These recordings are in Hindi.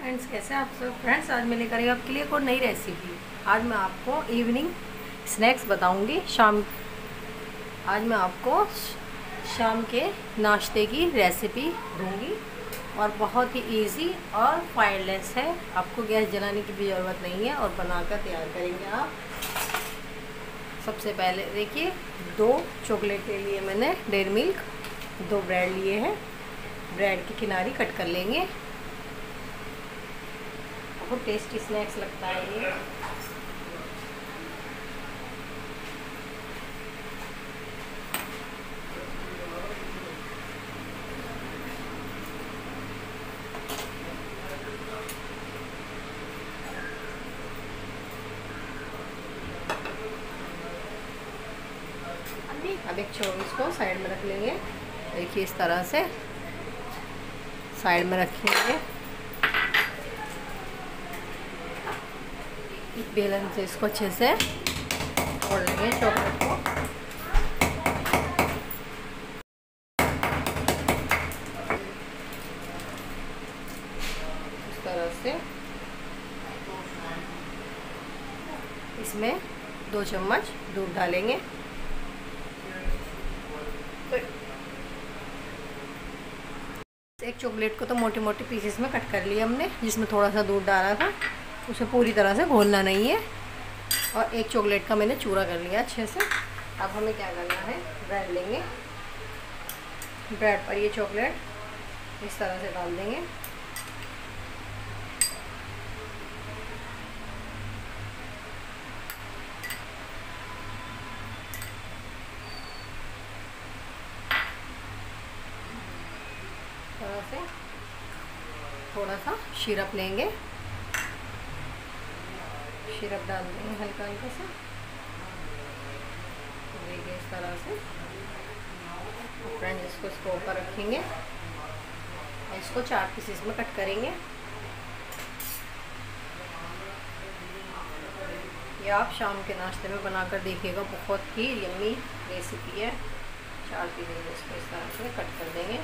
फ्रेंड्स, कैसे हैं आप सब। फ्रेंड्स, आज मैं लेकर आई आपके लिए एक और नई रेसिपी। आज मैं आपको इवनिंग स्नैक्स बताऊंगी। आज मैं आपको शाम के नाश्ते की रेसिपी दूंगी और बहुत ही इजी और फायरलेस है। आपको गैस जलाने की भी ज़रूरत नहीं है और बनाकर तैयार करेंगे आप। सबसे पहले देखिए, 2 चॉकलेट ले लिए मैंने, डेयरी मिल्क। 2 ब्रेड लिए हैं। ब्रेड की किनारी कट कर लेंगे। बहुत टेस्टी स्नैक्स लगता है ये। अब एक इसको साइड में रख लेंगे। देखिए, इस तरह से साइड में रखेंगे। बेलन से इसको अच्छे से तोड़ लेंगे चॉकलेट को। इस तरह से इसमें 2 चम्मच दूध डालेंगे। एक चॉकलेट को तो मोटे मोटे पीसेस में कट कर लिया हमने, जिसमें थोड़ा सा दूध डाला था। उसे पूरी तरह से घोलना नहीं है। और एक चॉकलेट का मैंने चूरा कर लिया अच्छे से। अब हमें क्या करना है, ब्रेड लेंगे। ब्रेड पर ये चॉकलेट इस तरह से डाल देंगे। तरह से थोड़ा सा सिरप लेंगे। सिरप डाल देंगे हल्का हल्का सा। देखिए, इस तरह से फ्रेंड्स, इसको ऊपर रखेंगे और इसको 4 पीसेस में कट करेंगे। ये आप शाम के नाश्ते में बनाकर देखिएगा, बहुत ही यम्मी रेसिपी है। 4 पीसेस इसको इस तरह से कट कर देंगे।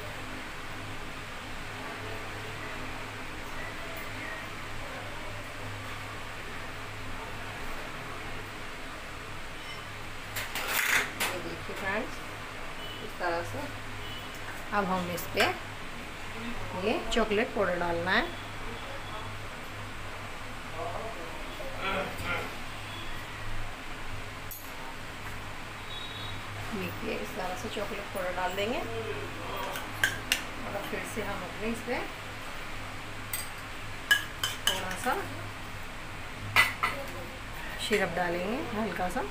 फ्रेंड्स, इस तरह से अब हम इस पे ये चॉकलेट पाउडर डालना है। देखिए, इस तरह से चॉकलेट पाउडर डाल देंगे और फिर से हम अपने इस पे थोड़ा सा सिरप डालेंगे हल्का सा।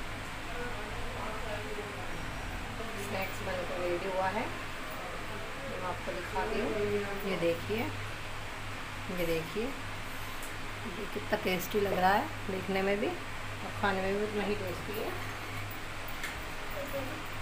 स्नैक्स बनकर रेडी हुआ है। मैं आपको दिखाती हूँ। ये देखिए, ये देखिए, ये कितना टेस्टी लग रहा है देखने में भी और खाने में भी उतना ही टेस्टी है।